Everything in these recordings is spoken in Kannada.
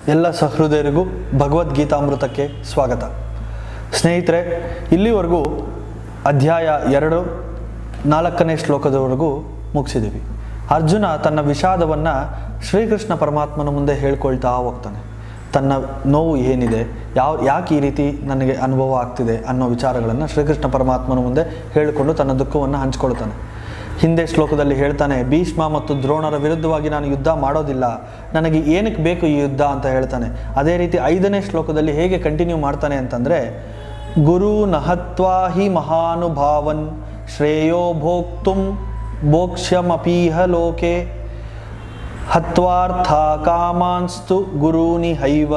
ಎಲ್ಲ ಸಹೃದಯರಿಗೂ ಭಗವದ್ಗೀತಾಮೃತಕ್ಕೆ ಸ್ವಾಗತ. ಸ್ನೇಹಿತರೆ, ಇಲ್ಲಿವರೆಗೂ ಅಧ್ಯಾಯ 2 4ನೇ ಶ್ಲೋಕದವರೆಗೂ ಮುಗಿಸಿದ್ದೀವಿ. ಅರ್ಜುನ ತನ್ನ ವಿಷಾದವನ್ನು ಶ್ರೀಕೃಷ್ಣ ಪರಮಾತ್ಮನ ಮುಂದೆ ಹೇಳ್ಕೊಳ್ತಾ ಹೋಗ್ತಾನೆ. ತನ್ನ ನೋವು ಏನಿದೆ, ಯಾಕೆ ಈ ರೀತಿ ನನಗೆ ಅನುಭವ ಆಗ್ತಿದೆ ಅನ್ನೋ ವಿಚಾರಗಳನ್ನು ಶ್ರೀಕೃಷ್ಣ ಪರಮಾತ್ಮನ ಮುಂದೆ ಹೇಳಿಕೊಂಡು ತನ್ನ ದುಃಖವನ್ನು ಹಂಚ್ಕೊಳ್ತಾನೆ. ಹಿಂದೆ ಶ್ಲೋಕದಲ್ಲಿ ಹೇಳ್ತಾನೆ, ಭೀಷ್ಮ ಮತ್ತು ದ್ರೋಣರ ವಿರುದ್ಧವಾಗಿ ನಾನು ಯುದ್ಧ ಮಾಡೋದಿಲ್ಲ, ನನಗೆ ಏನಕ್ಕೆ ಬೇಕು ಈ ಯುದ್ಧ ಅಂತ ಹೇಳ್ತಾನೆ. ಅದೇ ರೀತಿ 5ನೇ ಶ್ಲೋಕದಲ್ಲಿ ಹೇಗೆ ಕಂಟಿನ್ಯೂ ಮಾಡ್ತಾನೆ ಅಂತಂದರೆ, ಗುರು ನಹತ್ವಾ ಹಿ ಮಹಾನುಭಾವನ್ ಶ್ರೇಯೋ ಭೋಕ್ತುಂ ಭೋಕ್ಷ್ಯಮಪೀಹ ಲೋಕೆ ಹತ್ವಾರ್ಥ ಕಾಮಾನ್ಸ್ತು ಗುರೂನಿ ಹೈವ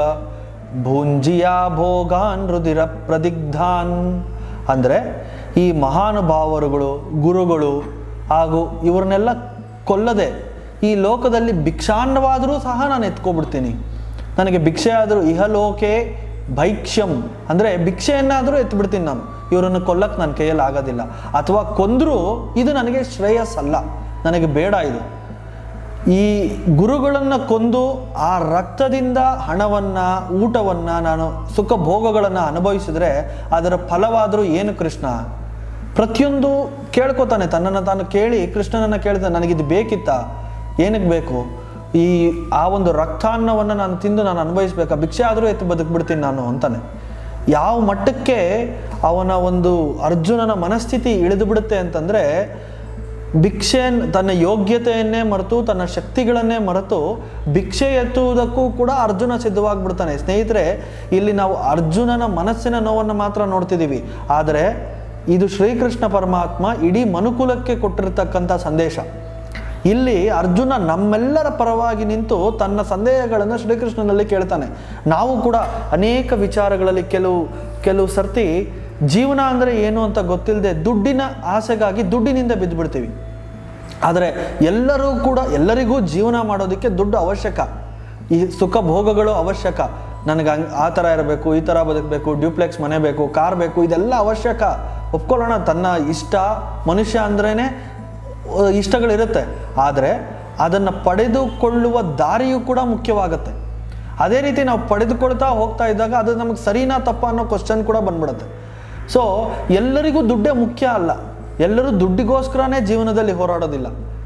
ಭುಂಜಿಯಾ ಭೋಗಾನ್ ರುದಿರ ಪ್ರದಿಗ್ಧಾನ್. ಅಂದರೆ ಈ ಮಹಾನುಭಾವರುಗಳು, ಗುರುಗಳು ಹಾಗೂ ಇವ್ರನ್ನೆಲ್ಲ ಕೊಲ್ಲದೆ ಈ ಲೋಕದಲ್ಲಿ ಭಿಕ್ಷಾನ್ನವಾದರೂ ಸಹ ನಾನು ಎತ್ಕೊಬಿಡ್ತೀನಿ. ನನಗೆ ಭಿಕ್ಷೆ ಆದರೂ ಇಹಲೋಕೆ ಭೈಕ್ಷ್ಯಂ ಅಂದರೆ ಭಿಕ್ಷೆಯನ್ನಾದರೂ ಎತ್ಬಿಡ್ತೀನಿ ನಾನು. ಇವರನ್ನು ಕೊಲ್ಲಕ್ಕೆ ನನ್ನ ಕೈಯಲ್ಲಿ ಆಗೋದಿಲ್ಲ. ಅಥವಾ ಕೊಂದರೂ ಇದು ನನಗೆ ಶ್ರೇಯಸ್ಸಲ್ಲ, ನನಗೆ ಬೇಡ ಇದು. ಈ ಗುರುಗಳನ್ನು ಕೊಂದು ಆ ರಕ್ತದಿಂದ ಹಣವನ್ನು, ಊಟವನ್ನು, ನಾನು ಸುಖ ಭೋಗಗಳನ್ನು ಅನುಭವಿಸಿದ್ರೆ ಅದರ ಫಲವಾದರೂ ಏನು ಕೃಷ್ಣ? ಪ್ರತಿಯೊಂದು ಕೇಳ್ಕೊತಾನೆ, ತನ್ನನ್ನು ತಾನು ಕೇಳಿ ಕೃಷ್ಣನನ್ನು ಕೇಳ್ತಾನೆ, ನನಗಿದು ಬೇಕಿತ್ತಾ, ಏನಕ್ಕೆ ಬೇಕು? ಆ ಒಂದು ರಕ್ತಾನ್ನವನ್ನು ನಾನು ತಿಂದು ನಾನು ಅನುಭವಿಸ್ಬೇಕಾ? ಭಿಕ್ಷೆ ಆದರೂ ಎತ್ತು ಬದುಕ್ಬಿಡ್ತೀನಿ ನಾನು ಅಂತಾನೆ. ಯಾವ ಮಟ್ಟಕ್ಕೆ ಅವನ ಒಂದು ಅರ್ಜುನನ ಮನಸ್ಥಿತಿ ಇಳಿದು ಬಿಡುತ್ತೆ ಅಂತಂದರೆ, ಭಿಕ್ಷೆ ತನ್ನ ಯೋಗ್ಯತೆಯನ್ನೇ ಮರೆತು, ತನ್ನ ಶಕ್ತಿಗಳನ್ನೇ ಮರೆತು ಭಿಕ್ಷೆ ಎತ್ತುವುದಕ್ಕೂ ಕೂಡ ಅರ್ಜುನ ಸಿದ್ಧವಾಗಿಬಿಡ್ತಾನೆ. ಸ್ನೇಹಿತರೆ, ಇಲ್ಲಿ ನಾವು ಅರ್ಜುನನ ಮನಸ್ಸಿನ ನೋವನ್ನು ಮಾತ್ರ ನೋಡ್ತಿದ್ದೀವಿ. ಆದರೆ ಇದು ಶ್ರೀಕೃಷ್ಣ ಪರಮಾತ್ಮ ಇಡೀ ಮನುಕುಲಕ್ಕೆ ಕೊಟ್ಟಿರ್ತಕ್ಕಂಥ ಸಂದೇಶ. ಇಲ್ಲಿ ಅರ್ಜುನ ನಮ್ಮೆಲ್ಲರ ಪರವಾಗಿ ನಿಂತು ತನ್ನ ಸಂದೇಹಗಳನ್ನು ಶ್ರೀಕೃಷ್ಣನಲ್ಲಿ ಕೇಳ್ತಾನೆ. ನಾವು ಕೂಡ ಅನೇಕ ವಿಚಾರಗಳಲ್ಲಿ ಕೆಲವು ಸರ್ತಿ ಜೀವನ ಅಂದರೆ ಏನು ಅಂತ ಗೊತ್ತಿಲ್ಲದೆ ದುಡ್ಡಿನ ಆಸೆಗಾಗಿ ದುಡ್ಡಿನಿಂದ ಬಿದ್ದುಬಿಡ್ತೀವಿ. ಆದರೆ ಎಲ್ಲರಿಗೂ ಜೀವನ ಮಾಡೋದಕ್ಕೆ ದುಡ್ಡು ಅವಶ್ಯಕ, ಈ ಸುಖ ಭೋಗಗಳು ಅವಶ್ಯಕ. ನನಗೆ ಆ ಥರ ಇರಬೇಕು, ಈ ಥರ ಬದುಕಬೇಕು, ಡ್ಯೂಪ್ಲೆಕ್ಸ್ ಮನೆ ಬೇಕು, ಕಾರ್ ಬೇಕು, ಇದೆಲ್ಲ ಅವಶ್ಯಕ. ಒಪ್ಕೊಳ್ಳೋಣ, ತನ್ನ ಇಷ್ಟ, ಮನುಷ್ಯ ಅಂದ್ರೇ ಇಷ್ಟಗಳಿರುತ್ತೆ. ಆದರೆ ಅದನ್ನು ಪಡೆದುಕೊಳ್ಳುವ ದಾರಿಯೂ ಕೂಡ ಮುಖ್ಯವಾಗುತ್ತೆ. ಅದೇ ರೀತಿ ನಾವು ಪಡೆದುಕೊಳ್ತಾ ಹೋಗ್ತಾ ಇದ್ದಾಗ ಅದು ನಮಗೆ ಸರಿನಾ ತಪ್ಪ ಅನ್ನೋ ಕ್ವಶನ್ ಕೂಡ ಬಂದ್ಬಿಡುತ್ತೆ. ಸೊ ಎಲ್ಲರಿಗೂ ದುಡ್ಡೇ ಮುಖ್ಯ ಅಲ್ಲ, ಎಲ್ಲರೂ ದುಡ್ಡಿಗೋಸ್ಕರನೇ ಜೀವನದಲ್ಲಿ ಹೋರಾಡೋದಿಲ್ಲ.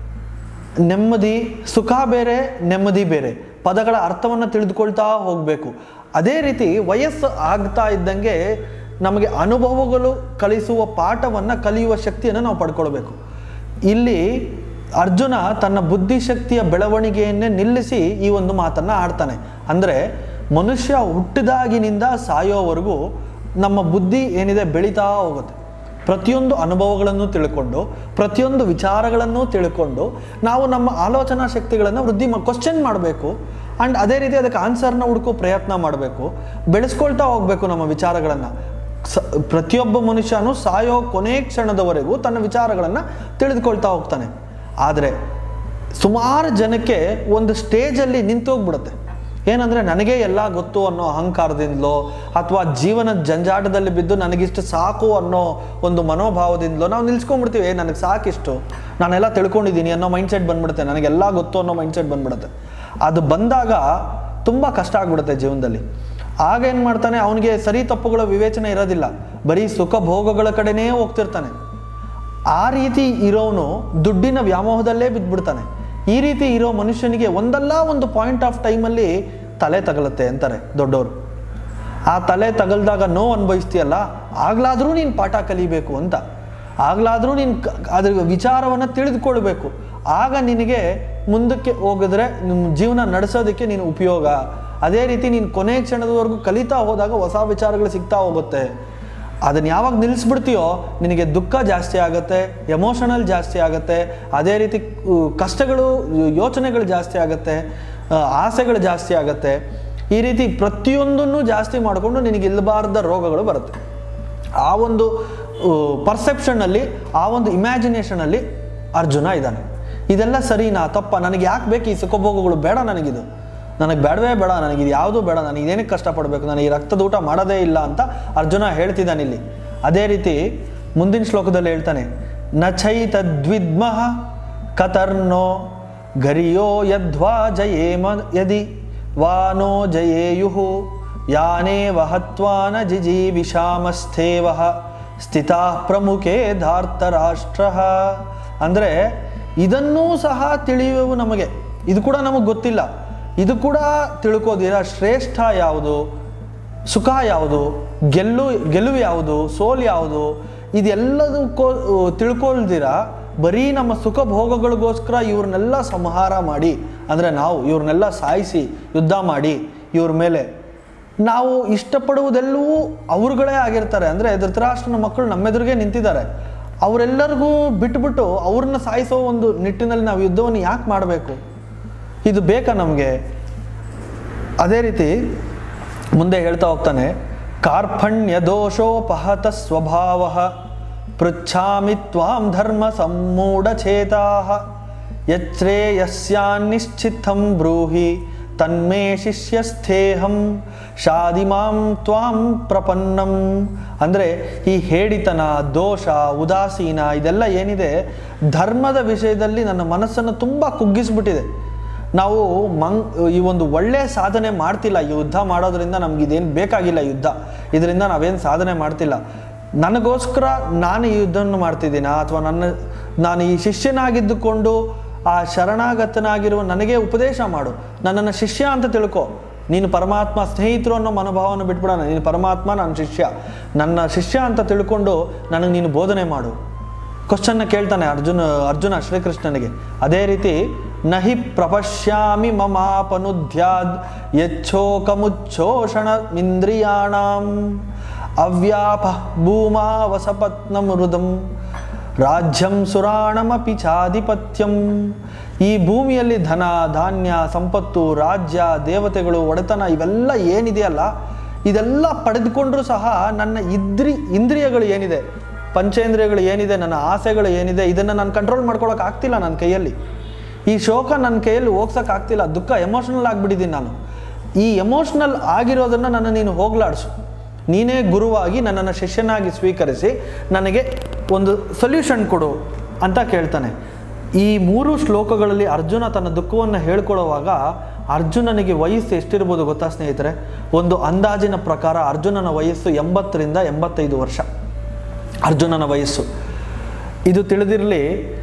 ನೆಮ್ಮದಿ, ಸುಖ ಬೇರೆ, ನೆಮ್ಮದಿ ಬೇರೆ, ಪದಗಳ ಅರ್ಥವನ್ನು ತಿಳಿದುಕೊಳ್ತಾ ಹೋಗಬೇಕು. ಅದೇ ರೀತಿ ವಯಸ್ಸು ಆಗ್ತಾ ಇದ್ದಂಗೆ ನಮಗೆ ಅನುಭವಗಳು ಕಲಿಸುವ ಪಾಠವನ್ನು ಕಲಿಯುವ ಶಕ್ತಿಯನ್ನು ನಾವು ಪಡ್ಕೊಳ್ಬೇಕು. ಇಲ್ಲಿ ಅರ್ಜುನ ತನ್ನ ಬುದ್ಧಿಶಕ್ತಿಯ ಬೆಳವಣಿಗೆಯನ್ನೇ ನಿಲ್ಲಿಸಿ ಈ ಒಂದು ಮಾತನ್ನು ಆಡ್ತಾನೆ. ಅಂದರೆ ಮನುಷ್ಯ ಹುಟ್ಟಿದಾಗಿನಿಂದ ಸಾಯೋವರೆಗೂ ನಮ್ಮ ಬುದ್ಧಿ ಏನಿದೆ ಬೆಳೀತಾ ಹೋಗುತ್ತೆ. ಪ್ರತಿಯೊಂದು ಅನುಭವಗಳನ್ನು ತಿಳ್ಕೊಂಡು, ಪ್ರತಿಯೊಂದು ವಿಚಾರಗಳನ್ನು ತಿಳ್ಕೊಂಡು ನಾವು ನಮ್ಮ ಆಲೋಚನಾ ಶಕ್ತಿಗಳನ್ನು ಕ್ವಶನ್ ಮಾಡಬೇಕು. ಆ್ಯಂಡ್ ಅದೇ ರೀತಿ ಅದಕ್ಕೆ ಆನ್ಸರ್ನ ಹುಡುಕೋ ಪ್ರಯತ್ನ ಮಾಡಬೇಕು, ಬೆಳೆಸ್ಕೊಳ್ತಾ ಹೋಗಬೇಕು ನಮ್ಮ ವಿಚಾರಗಳನ್ನು. ಪ್ರತಿಯೊಬ್ಬ ಮನುಷ್ಯನೂ ಸಾಯೋ ಕೊನೆ ಕ್ಷಣದವರೆಗೂ ತನ್ನ ವಿಚಾರಗಳನ್ನು ತಿಳಿದುಕೊಳ್ತಾ ಹೋಗ್ತಾನೆ. ಆದರೆ ಸುಮಾರು ಜನಕ್ಕೆ ಒಂದು ಸ್ಟೇಜಲ್ಲಿ ನಿಂತೋಗ್ಬಿಡುತ್ತೆ. ಏನಂದರೆ ನನಗೆ ಎಲ್ಲ ಗೊತ್ತು ಅನ್ನೋ ಅಹಂಕಾರದಿಂದಲೋ, ಅಥವಾ ಜೀವನದ ಜಂಜಾಟದಲ್ಲಿ ಬಿದ್ದು ನನಗಿಷ್ಟು ಸಾಕು ಅನ್ನೋ ಒಂದು ಮನೋಭಾವದಿಂದಲೋ ನಾವು ನಿಲ್ಸ್ಕೊಂಡ್ಬಿಡ್ತೀವಿ. ನನಗೆ ಸಾಕಿಷ್ಟು, ನಾನೆಲ್ಲ ತಿಳ್ಕೊಂಡಿದ್ದೀನಿ ಅನ್ನೋ ಮೈಂಡ್ಸೆಟ್ ಬಂದ್ಬಿಡುತ್ತೆ, ನನಗೆಲ್ಲ ಗೊತ್ತು ಅನ್ನೋ ಮೈಂಡ್ಸೆಟ್ ಬಂದ್ಬಿಡುತ್ತೆ. ಅದು ಬಂದಾಗ ತುಂಬ ಕಷ್ಟ ಆಗ್ಬಿಡುತ್ತೆ ಜೀವನದಲ್ಲಿ. ಆಗ ಏನು ಮಾಡ್ತಾನೆ, ಅವನಿಗೆ ಸರಿ ತಪ್ಪುಗಳ ವಿವೇಚನೆ ಇರೋದಿಲ್ಲ, ಬರೀ ಸುಖ ಭೋಗಗಳ ಕಡೆನೇ ಹೋಗ್ತಿರ್ತಾನೆ. ಆ ರೀತಿ ಇರೋನು ದುಡ್ಡಿನ ವ್ಯಾಮೋಹದಲ್ಲೇ ಬಿದ್ದುಬಿಡ್ತಾನೆ. ಈ ರೀತಿ ಇರೋ ಮನುಷ್ಯನಿಗೆ ಒಂದಲ್ಲ ಒಂದು ಪಾಯಿಂಟ್ ಆಫ್ ಟೈಮಲ್ಲಿ ತಲೆ ತಗಲುತ್ತೆ ಅಂತಾರೆ ದೊಡ್ಡವರು. ಆ ತಲೆ ತಗಲ್ದಾಗ ನೋವು ಅನುಭವಿಸ್ತೀಯಲ್ಲ, ಆಗ್ಲಾದರೂ ನೀನು ಪಾಠ ಕಲಿಬೇಕು ಅಂತ, ಆಗ್ಲಾದರೂ ನೀನು ಅದ್ರ ವಿಚಾರವನ್ನು ತಿಳಿದುಕೊಳ್ಬೇಕು. ಆಗ ನಿನಗೆ ಮುಂದಕ್ಕೆ ಹೋಗಿದ್ರೆ ನಿಮ್ಮ ಜೀವನ ನಡೆಸೋದಕ್ಕೆ ನೀನು ಉಪಯೋಗ. ಅದೇ ರೀತಿ ನೀನು ಕೊನೆ ಕ್ಷಣದವರೆಗೂ ಕಲಿತಾ ಹೋದಾಗ ಹೊಸ ವಿಚಾರಗಳು ಸಿಗ್ತಾ ಹೋಗುತ್ತೆ. ಅದನ್ನು ಯಾವಾಗ ನಿಲ್ಲಿಸ್ಬಿಡ್ತೀಯೋ ನಿನಗೆ ದುಃಖ ಜಾಸ್ತಿ ಆಗುತ್ತೆ, ಎಮೋಷನಲ್ ಜಾಸ್ತಿ ಆಗುತ್ತೆ, ಅದೇ ರೀತಿ ಕಷ್ಟಗಳು, ಯೋಚನೆಗಳು ಜಾಸ್ತಿ ಆಗುತ್ತೆ, ಆಸೆಗಳು ಜಾಸ್ತಿ ಆಗುತ್ತೆ. ಈ ರೀತಿ ಪ್ರತಿಯೊಂದನ್ನು ಜಾಸ್ತಿ ಮಾಡಿಕೊಂಡು ನಿನಗೆ ಇಲ್ಲಬಾರ್ದ ರೋಗಗಳು ಬರುತ್ತೆ. ಆ ಒಂದು ಪರ್ಸೆಪ್ಷನ್ನಲ್ಲಿ, ಆ ಒಂದು ಇಮ್ಯಾಜಿನೇಷನಲ್ಲಿ ಅರ್ಜುನ ಇದ್ದಾನೆ. ಇದೆಲ್ಲ ಸರಿನಾ ತಪ್ಪ? ನನಗೆ ಯಾಕೆ ಬೇಕು ಈ ಸುಖಭೋಗಗಳು? ಬೇಡ, ನನಗೆ ಬೇಡವೇ ಬೇಡ, ನನಗಿದು ಯಾವುದೂ ಬೇಡ, ನನಗೆ ಏನಕ್ಕೆ ಕಷ್ಟಪಡಬೇಕು, ನಾನು ಈ ರಕ್ತದ ಊಟ ಮಾಡೋದೇ ಇಲ್ಲ ಅಂತ ಅರ್ಜುನ ಹೇಳ್ತಿದ್ದಾನೆ ಇಲ್ಲಿ. ಅದೇ ರೀತಿ ಮುಂದಿನ ಶ್ಲೋಕದಲ್ಲಿ ಹೇಳ್ತಾನೆ, ನ ಚೈತದ್ವಿದ್ಮಃ ಕತರ್ನೋ ಗರಿಯೋ ಯದ್ವಾ ಜಯೇಮ ಯದಿ ವಾನೋ ಜಯೇಯುಃ ಯಾನೇವ ಹತ್ವಾ ನ ಜಿಜೀವಿಷಾಮಸ್ಥೇವಃ ಸ್ಥಿತಾಃ ಪ್ರಮುಖೇ ಧಾರ್ತರಾಷ್ಟ್ರಃ. ಅಂದರೆ ಇದನ್ನೂ ಸಹ ತಿಳಿಯುವು ನಮಗೆ, ಇದು ಕೂಡ ನಮಗೆ ಗೊತ್ತಿಲ್ಲ. ಇದು ಕೂಡ ತಿಳ್ಕೋದಿರ ಶ್ರೇಷ್ಠ ಯಾವುದು, ಸುಖ ಯಾವುದು, ಗೆಲುವು ಯಾವುದು, ಸೋಲು ಯಾವುದು, ಇದೆಲ್ಲದಕ್ಕೂ ತಿಳ್ಕೊಳ್ದಿರ ಬರೀ ನಮ್ಮ ಸುಖ ಭೋಗಗಳಿಗೋಸ್ಕರ ಇವ್ರನ್ನೆಲ್ಲ ಸಂಹಾರ ಮಾಡಿ, ಅಂದರೆ ನಾವು ಇವ್ರನ್ನೆಲ್ಲ ಸಾಯಿಸಿ ಯುದ್ಧ ಮಾಡಿ ಇವ್ರ ಮೇಲೆ ನಾವು ಇಷ್ಟಪಡುವುದೆಲ್ಲವೂ ಅವ್ರುಗಳೇ ಆಗಿರ್ತಾರೆ. ಅಂದರೆ ಧೃತರಾಷ್ಟ್ರನ ಮಕ್ಕಳು ನಮ್ಮೆದುರಿಗೆ ನಿಂತಿದ್ದಾರೆ, ಅವರೆಲ್ಲರಿಗೂ ಬಿಟ್ಬಿಟ್ಟು ಅವ್ರನ್ನ ಸಾಯಿಸೋ ಒಂದು ನಿಟ್ಟಿನಲ್ಲಿ ನಾವು ಯುದ್ಧವನ್ನು ಯಾಕೆ ಮಾಡಬೇಕು? ಇದು ಬೇಕಾ ನಮಗೆ? ಅದೇ ರೀತಿ ಮುಂದೆ ಹೇಳ್ತಾ ಹೋಗ್ತಾನೆ, ಕಾರ್ಪಣ್ಯ ದೋಷೋಪಹತ ಸ್ವಭಾವ ಪೃಚ್ಛಾಮಿ ತ್ವಾಂ ಧರ್ಮ ಸಮ್ಮೂಢಚೇತಾಃ ಯಚ್ಛ್ರೇಯಸ್ಯಾನ್ನಿಶ್ಚಿತಂ ಬ್ರೂಹಿ ತನ್ಮೇ ಶಿಷ್ಯಸ್ಥೇಹಂ ಶಾದಿಮಾಂ ತ್ವಾಂ ಪ್ರಪನ್ನಂ. ಅಂದರೆ ಈ ಹೇಡಿತನ, ದೋಷ, ಉದಾಸೀನ ಇದೆಲ್ಲ ಏನಿದೆ ಧರ್ಮದ ವಿಷಯದಲ್ಲಿ ನನ್ನ ಮನಸ್ಸನ್ನು ತುಂಬ ಕುಗ್ಗಿಸ್ಬಿಟ್ಟಿದೆ. ನಾವು ಈ ಒಂದು ಒಳ್ಳೆಯ ಸಾಧನೆ ಮಾಡ್ತಿಲ್ಲ. ಈ ಯುದ್ಧ ಮಾಡೋದ್ರಿಂದ ನಮಗಿದೇನು ಬೇಕಾಗಿಲ್ಲ, ಯುದ್ಧ ಇದರಿಂದ ನಾವೇನು ಸಾಧನೆ ಮಾಡ್ತಿಲ್ಲ. ನನಗೋಸ್ಕರ ನಾನು ಈ ಯುದ್ಧವನ್ನು ಮಾಡ್ತಿದ್ದೀನ, ಅಥವಾ ನಾನು ಈ ಶಿಷ್ಯನಾಗಿದ್ದುಕೊಂಡು ಆ ಶರಣಾಗತನಾಗಿರುವ ನನಗೆ ಉಪದೇಶ ಮಾಡು, ನನ್ನನ್ನು ಶಿಷ್ಯ ಅಂತ ತಿಳ್ಕೊ. ನೀನು ಪರಮಾತ್ಮ, ಸ್ನೇಹಿತರು ಅನ್ನೋ ಮನೋಭಾವವನ್ನು ಬಿಟ್ಬಿಡೋಣ. ನೀನು ಪರಮಾತ್ಮ, ನಾನು ಶಿಷ್ಯ, ನನ್ನ ಶಿಷ್ಯ ಅಂತ ತಿಳ್ಕೊಂಡು ನನಗೆ ನೀನು ಬೋಧನೆ ಮಾಡು. ಕ್ವಶನ್ನ ಕೇಳ್ತಾನೆ ಅರ್ಜುನ ಶ್ರೀಕೃಷ್ಣನಿಗೆ. ಅದೇ ರೀತಿ ನಹಿ ಪ್ರಪಶ್ಯಾಮಿ ಮಮಾಪನುಧ್ಯಾದ್ ಯಚ್ಛೋಕಮುಚ್ಛೋಷಣ ಇಂದ್ರಿಯಾಣಾಂ ಅವ್ಯಾಪ ಭೂಮಾ ವಸಪತ್ನ ಮೃದಂ ರಾಜ್ಯಂ ಸುರಾಣಮಪಿ ಚಾಧಿಪತ್ಯಂ. ಈ ಭೂಮಿಯಲ್ಲಿ ಧನ, ಧಾನ್ಯ, ಸಂಪತ್ತು, ರಾಜ್ಯ, ದೇವತೆಗಳು, ಒಡೆತನ ಇವೆಲ್ಲ ಏನಿದೆಯಲ್ಲ ಇದೆಲ್ಲ ಪಡೆದುಕೊಂಡ್ರೂ ಸಹ ನನ್ನ ಇಂದ್ರಿಯಗಳು ಏನಿದೆ, ಪಂಚೇಂದ್ರಿಯಗಳು ಏನಿದೆ, ನನ್ನ ಆಸೆಗಳು ಏನಿದೆ, ಇದನ್ನು ನಾನು ಕಂಟ್ರೋಲ್ ಮಾಡ್ಕೊಳ್ಳೋಕೆ ಆಗ್ತಿಲ್ಲ. ನನ್ನ ಕೈಯಲ್ಲಿ ಈ ಶೋಕ ನನ್ನ ಕೈಯಲ್ಲಿ ಹೋಗ್ಸೋಕ್ಕಾಗ್ತಿಲ್ಲ. ದುಃಖ, ಎಮೋಷ್ನಲ್ ಆಗಿಬಿಟ್ಟಿದ್ದೀನಿ ನಾನು. ಈ ಎಮೋಷ್ನಲ್ ಆಗಿರೋದನ್ನು ನನ್ನ ನೀನು ಹೋಗ್ಲಾಡಿಸು. ನೀನೇ ಗುರುವಾಗಿ ನನ್ನನ್ನು ಶಿಷ್ಯನಾಗಿ ಸ್ವೀಕರಿಸಿ ನನಗೆ ಒಂದು ಸೊಲ್ಯೂಷನ್ ಕೊಡು ಅಂತ ಕೇಳ್ತಾನೆ. ಈ 3 ಶ್ಲೋಕಗಳಲ್ಲಿ ಅರ್ಜುನ ತನ್ನ ದುಃಖವನ್ನು ಹೇಳ್ಕೊಳ್ಳುವಾಗ ಅರ್ಜುನನಿಗೆ ವಯಸ್ಸು ಎಷ್ಟಿರ್ಬೋದು ಗೊತ್ತಾ ಸ್ನೇಹಿತರೆ? ಒಂದು ಅಂದಾಜಿನ ಪ್ರಕಾರ ಅರ್ಜುನನ ವಯಸ್ಸು 80ರಿಂದ 85 ವರ್ಷ ಅರ್ಜುನನ ವಯಸ್ಸು. ಇದು ತಿಳಿದಿರಲಿ,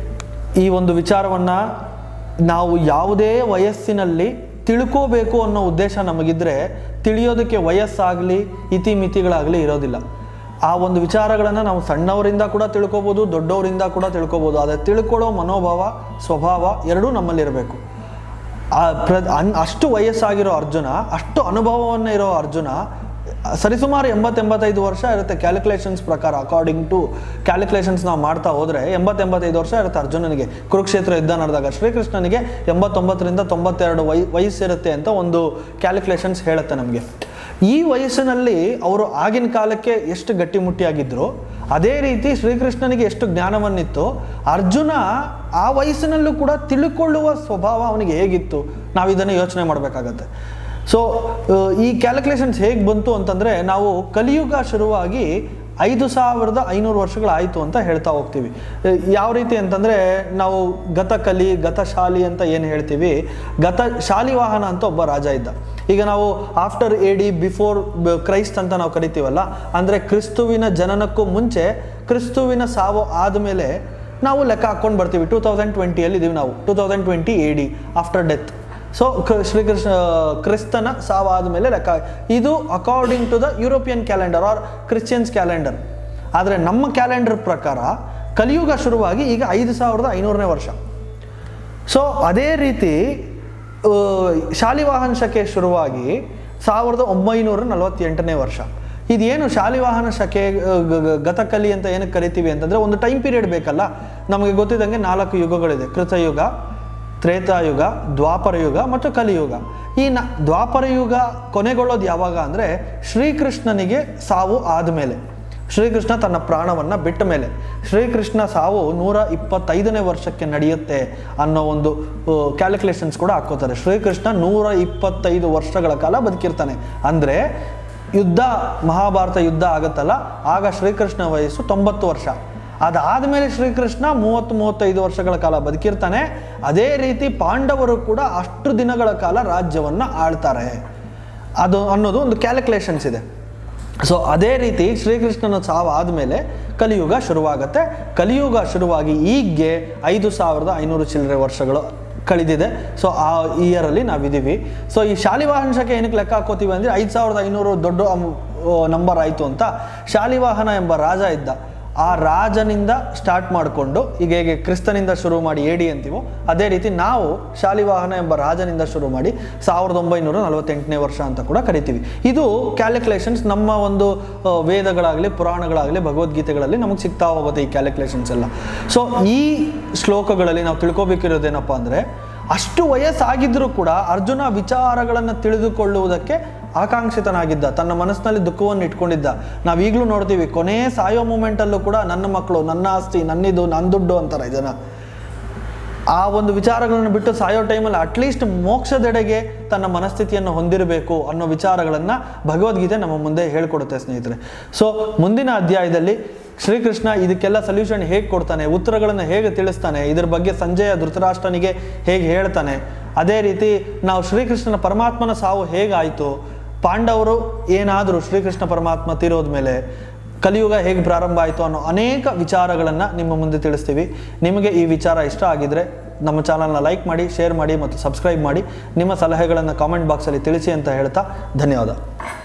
ಈ ಒಂದು ವಿಚಾರವನ್ನು ನಾವು ಯಾವುದೇ ವಯಸ್ಸಿನಲ್ಲಿ ತಿಳ್ಕೋಬೇಕು ಅನ್ನೋ ಉದ್ದೇಶ ನಮಗಿದ್ರೆ ತಿಳಿಯೋದಕ್ಕೆ ವಯಸ್ಸಾಗಲಿ ಇತಿಮಿತಿಗಳಾಗಲಿ ಇರೋದಿಲ್ಲ. ಆ ಒಂದು ವಿಚಾರಗಳನ್ನು ನಾವು ಸಣ್ಣವರಿಂದ ಕೂಡ ತಿಳ್ಕೊಬೋದು, ದೊಡ್ಡವರಿಂದ ಕೂಡ ತಿಳ್ಕೊಬೋದು. ಆದರೆ ತಿಳ್ಕೊಳ್ಳೋ ಮನೋಭಾವ, ಸ್ವಭಾವ ಎರಡೂ ನಮ್ಮಲ್ಲಿರಬೇಕು. ಅಷ್ಟು ವಯಸ್ಸಾಗಿರೋ ಅರ್ಜುನ, ಅಷ್ಟು ಅನುಭವವನ್ನು ಇರೋ ಅರ್ಜುನ ಸರಿಸುಮಾರು 80-85 ವರ್ಷ ಇರುತ್ತೆ ಕ್ಯಾಲ್ಕುಲೇಷನ್ಸ್ ಪ್ರಕಾರ. ಅಕಾರ್ಡಿಂಗ್ ಟು ಕ್ಯಾಲ್ಕುಲೇಷನ್ಸ್ ನಾವು ಮಾಡ್ತಾ ಹೋದರೆ 80-85 ವರ್ಷ ಇರುತ್ತೆ ಅರ್ಜುನನಿಗೆ. ಕುರುಕ್ಷೇತ್ರ ಯುದ್ಧ ನಡೆದಾಗ ಶ್ರೀಕೃಷ್ಣನಿಗೆ 89ರಿಂದ 92 ವಯಸ್ಸಿರುತ್ತೆ ಅಂತ ಒಂದು ಕ್ಯಾಲ್ಕುಲೇಷನ್ಸ್ ಹೇಳುತ್ತೆ ನಮಗೆ. ಈ ವಯಸ್ಸಿನಲ್ಲಿ ಅವರು ಆಗಿನ ಕಾಲಕ್ಕೆ ಎಷ್ಟು ಗಟ್ಟಿಮುಟ್ಟಿಯಾಗಿದ್ದರು, ಅದೇ ರೀತಿ ಶ್ರೀಕೃಷ್ಣನಿಗೆ ಎಷ್ಟು ಜ್ಞಾನವನ್ನಿತ್ತು, ಅರ್ಜುನ ಆ ವಯಸ್ಸಿನಲ್ಲೂ ಕೂಡ ತಿಳ್ಕೊಳ್ಳುವ ಸ್ವಭಾವ ಅವನಿಗೆ ಹೇಗಿತ್ತು, ನಾವು ಇದನ್ನು ಯೋಚನೆ ಮಾಡಬೇಕಾಗತ್ತೆ. ಸೊ ಈ ಕ್ಯಾಲ್ಕುಲೇಷನ್ಸ್ ಹೇಗೆ ಬಂತು ಅಂತಂದರೆ, ನಾವು ಕಲಿಯುಗ ಶುರುವಾಗಿ 5500 ವರ್ಷಗಳಾಯಿತು ಅಂತ ಹೇಳ್ತಾ ಹೋಗ್ತೀವಿ. ಯಾವ ರೀತಿ ಅಂತಂದರೆ, ನಾವು ಗತಕಲಿ, ಗತಶಾಲಿ ಅಂತ ಏನು ಹೇಳ್ತೀವಿ, ಶಾಲಿವಾಹನ ಅಂತ ಒಬ್ಬ ರಾಜ ಇದ್ದ. ಈಗ ನಾವು ಆಫ್ಟರ್ AD ಬಿಫೋರ್ ಕ್ರೈಸ್ಟ್ ಅಂತ ನಾವು ಕರಿತೀವಲ್ಲ, ಅಂದರೆ ಕ್ರಿಸ್ತುವಿನ ಜನನಕ್ಕೂ ಮುಂಚೆ ಕ್ರಿಸ್ತುವಿನ ಸಾವು ಆದಮೇಲೆ ನಾವು ಲೆಕ್ಕ ಹಾಕ್ಕೊಂಡು ಬರ್ತೀವಿ. 2020 ಇದ್ದೀವಿ ನಾವು, 2020 AD ಆಫ್ಟರ್ ಡೆತ್. ಸೊ ಕ್ರಿಸ್ತನ ಸಾವಾದ ಮೇಲೆ ಲೆಕ್ಕ. ಇದು according to the European calendar or Christians calendar. ಆದರೆ ನಮ್ಮ ಕ್ಯಾಲೆಂಡರ್ ಪ್ರಕಾರ ಕಲಿಯುಗ ಶುರುವಾಗಿ ಈಗ 5500ನೇ ವರ್ಷ. ಸೊ ಅದೇ ರೀತಿ ಶಾಲಿವಾಹನ ಶಕೆ ಶುರುವಾಗಿ 1948ನೇ ವರ್ಷ. ಇದೇನು ಶಾಲಿವಾಹನ ಶಕೆ, ಗತಕಲಿ ಅಂತ ಏನಕ್ಕೆ ಕರಿತೀವಿ ಅಂತಂದರೆ, ಒಂದು ಟೈಮ್ ಪೀರಿಯಡ್ ಬೇಕಲ್ಲ. ನಮಗೆ ಗೊತ್ತಿದ್ದಂಗೆ 4 ಯುಗಗಳಿದೆ: ಕೃತಯುಗ, ತ್ರೇತಾಯುಗ, ದ್ವಾಪರಯುಗ ಮತ್ತು ಕಲಿಯುಗ. ಈ ದ್ವಾಪರ ಯುಗ ಕೊನೆಗೊಳ್ಳೋದು ಯಾವಾಗ ಅಂದರೆ, ಶ್ರೀಕೃಷ್ಣನಿಗೆ ಸಾವು ಆದಮೇಲೆ, ಶ್ರೀಕೃಷ್ಣ ತನ್ನ ಪ್ರಾಣವನ್ನು ಬಿಟ್ಟ ಮೇಲೆ. ಶ್ರೀಕೃಷ್ಣ ಸಾವು 125ನೇ ವರ್ಷಕ್ಕೆ ನಡೆಯುತ್ತೆ ಅನ್ನೋ ಒಂದು ಕ್ಯಾಲ್ಕುಲೇಷನ್ಸ್ ಕೂಡ ಹಾಕೋತಾರೆ. ಶ್ರೀಕೃಷ್ಣ 125 ವರ್ಷಗಳ ಕಾಲ ಬದುಕಿರ್ತಾನೆ. ಅಂದರೆ ಮಹಾಭಾರತ ಯುದ್ಧ ಆಗುತ್ತಲ್ಲ, ಆಗ ಶ್ರೀಕೃಷ್ಣ ವಯಸ್ಸು 90 ವರ್ಷ. ಅದಾದಮೇಲೆ ಶ್ರೀಕೃಷ್ಣ 30-35 ವರ್ಷಗಳ ಕಾಲ ಬದುಕಿರ್ತಾನೆ. ಅದೇ ರೀತಿ ಪಾಂಡವರು ಕೂಡ ಅಷ್ಟು ದಿನಗಳ ಕಾಲ ರಾಜ್ಯವನ್ನು ಆಳ್ತಾರೆ ಅದು ಅನ್ನೋದು ಒಂದು ಕ್ಯಾಲ್ಕುಲೇಷನ್ಸ್ ಇದೆ. ಸೊ ಅದೇ ರೀತಿ ಶ್ರೀಕೃಷ್ಣನ ಸಾವು ಆದಮೇಲೆ ಕಲಿಯುಗ ಶುರುವಾಗುತ್ತೆ. ಕಲಿಯುಗ ಶುರುವಾಗಿ ಈಗ್ಗೆ 5500 ಚಿಲ್ಲರೆ ವರ್ಷಗಳು ಕಳೆದಿದೆ. ಸೊ ಆ ಇಯರಲ್ಲಿ ನಾವಿದ್ದೀವಿ. ಸೊ ಈ ಶಾಲಿವಾಹನ ಶಕೆ ಏನಕ್ಕೆ ಲೆಕ್ಕ ಹಾಕೋತೀವಿ ಅಂದರೆ 5500 ದೊಡ್ಡ ನಂಬರ್ ಆಯಿತು ಅಂತ. ಶಾಲಿವಾಹನ ಎಂಬ ರಾಜ ಇದ್ದ, ಆ ರಾಜನಿಂದ ಸ್ಟಾರ್ಟ್ ಮಾಡಿಕೊಂಡು ಈಗ ಹೇಗೆ ಕ್ರಿಸ್ತನಿಂದ ಶುರು ಮಾಡಿ AD ಅಂತೀವೋ ಅದೇ ರೀತಿ ನಾವು ಶಾಲಿವಾಹನ ಎಂಬ ರಾಜನಿಂದ ಶುರು ಮಾಡಿ 1948ನೇ ವರ್ಷ ಅಂತ ಕೂಡ ಕರಿತೀವಿ. ಇದು ಕ್ಯಾಲ್ಕುಲೇಷನ್ಸ್ ನಮ್ಮ ಒಂದು ವೇದಗಳಾಗಲಿ ಪುರಾಣಗಳಾಗಲಿ ಭಗವದ್ಗೀತೆಗಳಲ್ಲಿ ನಮಗೆ ಸಿಗ್ತಾ ಹೋಗುತ್ತೆ ಈ ಕ್ಯಾಲ್ಕುಲೇಷನ್ಸ್ ಎಲ್ಲ. ಸೊ ಈ ಶ್ಲೋಕಗಳಲ್ಲಿ ನಾವು ತಿಳ್ಕೊಬೇಕಿರೋದೇನಪ್ಪ ಅಂದರೆ, ಅಷ್ಟು ವಯಸ್ಸಾಗಿದ್ದರೂ ಕೂಡ ಅರ್ಜುನ ವಿಚಾರಗಳನ್ನು ತಿಳಿದುಕೊಳ್ಳುವುದಕ್ಕೆ ಆಕಾಂಕ್ಷಿತನಾಗಿದ್ದ, ತನ್ನ ಮನಸ್ಸಿನಲ್ಲಿ ದುಃಖವನ್ನು ಇಟ್ಕೊಂಡಿದ್ದ. ನಾವೀಗಲೂ ನೋಡ್ತೀವಿ, ಕೊನೆ ಸಾಯೋ ಮೂಮೆಂಟಲ್ಲೂ ಕೂಡ ನನ್ನ ಮಕ್ಕಳು, ನನ್ನ ಆಸ್ತಿ, ನನ್ನಿದು, ನನ್ನ ದುಡ್ಡು ಅಂತಾರೆ ಜನ. ಆ ಒಂದು ವಿಚಾರಗಳನ್ನು ಬಿಟ್ಟು ಸಾಯೋ ಟೈಮಲ್ಲಿ ಅಟ್ಲೀಸ್ಟ್ ಮೋಕ್ಷದೆಡೆಗೆ ತನ್ನ ಮನಸ್ಥಿತಿಯನ್ನು ಹೊಂದಿರಬೇಕು ಅನ್ನೋ ವಿಚಾರಗಳನ್ನು ಭಗವದ್ಗೀತೆ ನಮ್ಮ ಮುಂದೆ ಹೇಳ್ಕೊಡುತ್ತೆ ಸ್ನೇಹಿತರೆ. ಸೊ ಮುಂದಿನ ಅಧ್ಯಾಯದಲ್ಲಿ ಶ್ರೀಕೃಷ್ಣ ಇದಕ್ಕೆಲ್ಲ ಸೊಲ್ಯೂಷನ್ ಹೇಗೆ ಕೊಡ್ತಾನೆ, ಉತ್ತರಗಳನ್ನು ಹೇಗೆ ತಿಳಿಸ್ತಾನೆ, ಇದ್ರ ಬಗ್ಗೆ ಸಂಜಯ ಧೃತರಾಷ್ಟ್ರನಿಗೆ ಹೇಗೆ ಹೇಳ್ತಾನೆ, ಅದೇ ರೀತಿ ನಾವು ಶ್ರೀಕೃಷ್ಣನ ಪರಮಾತ್ಮನ ಸಾವು ಹೇಗಾಯಿತು, ಪಾಂಡವರು ಏನಾದರೂ ಶ್ರೀಕೃಷ್ಣ ಪರಮಾತ್ಮ ತೀರೋದ ಮೇಲೆ ಕಲಿಯುಗ ಹೇಗೆ ಪ್ರಾರಂಭ ಆಯಿತು ಅನ್ನೋ ಅನೇಕ ವಿಚಾರಗಳನ್ನು ನಿಮ್ಮ ಮುಂದೆ ತಿಳಿಸ್ತೀವಿ. ನಿಮಗೆ ಈ ವಿಚಾರ ಇಷ್ಟ ಆಗಿದ್ರೆ ನಮ್ಮ ಚಾನಲ್ನ ಲೈಕ್ ಮಾಡಿ, ಶೇರ್ ಮಾಡಿ ಮತ್ತು ಸಬ್ಸ್ಕ್ರೈಬ್ ಮಾಡಿ. ನಿಮ್ಮ ಸಲಹೆಗಳನ್ನು ಕಾಮೆಂಟ್ ಬಾಕ್ಸಲ್ಲಿ ತಿಳಿಸಿ ಅಂತ ಹೇಳ್ತಾ ಧನ್ಯವಾದ.